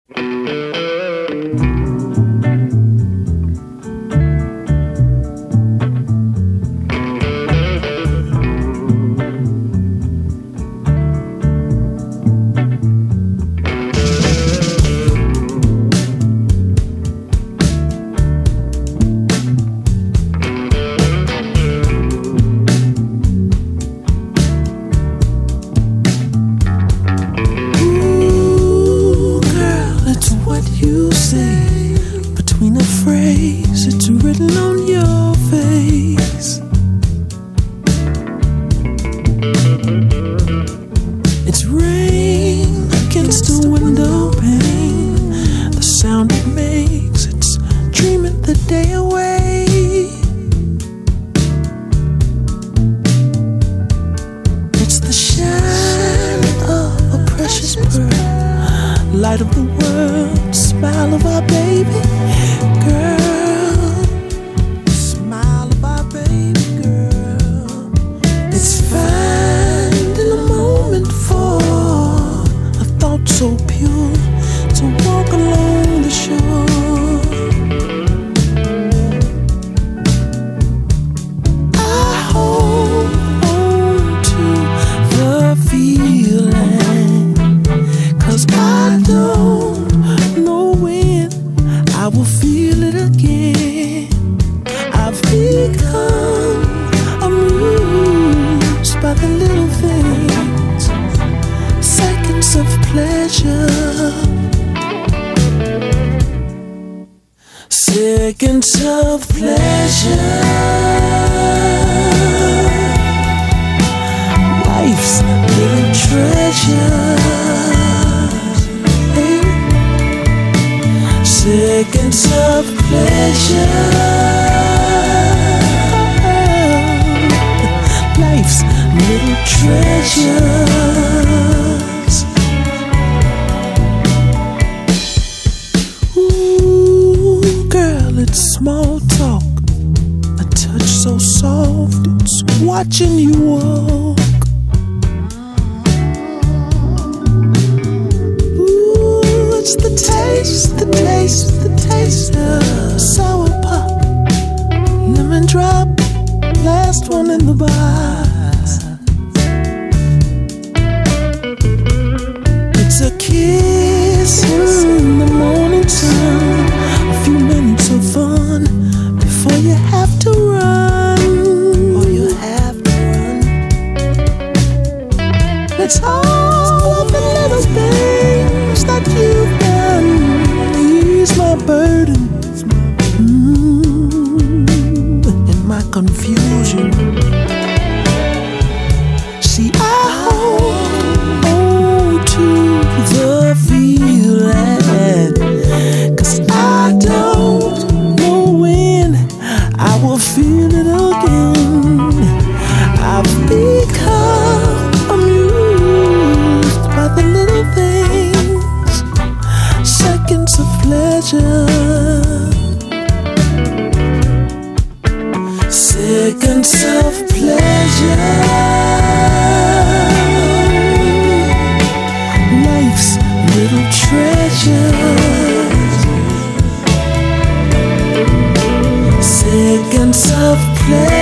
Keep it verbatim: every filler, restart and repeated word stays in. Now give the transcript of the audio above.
You say between a phrase, it's written on your face. It's rain against the window pane. The sound it makes, it's dreaming the day away. It's the shine of a precious pearl, light of the world, smile of our baby girl, smile of our baby girl. It's finding a moment for a thought so pure to walk along the shore. I hold on to the feeling, 'cause I don't know when I will feel it again. I've become amused by the little things, seconds of pleasure, seconds of pleasure. Life's little treasure, seconds of pleasure. Life's little treasures. Ooh, girl, it's small talk, a touch so soft, it's watching you walk. It's the taste, the taste, the taste of sour pop, lemon drop, last one in the box. It's a kiss in the morning sun, a few minutes of fun before you have to run, or you have to run. It's all of the little things that you've done, ease my burden, mm, in my confusion. See, I hold on to the feeling, 'cause I don't know when I will feel it again. I've become amused by the little things, seconds of pleasure, seconds of pleasure. Life's little treasures, seconds of pleasure.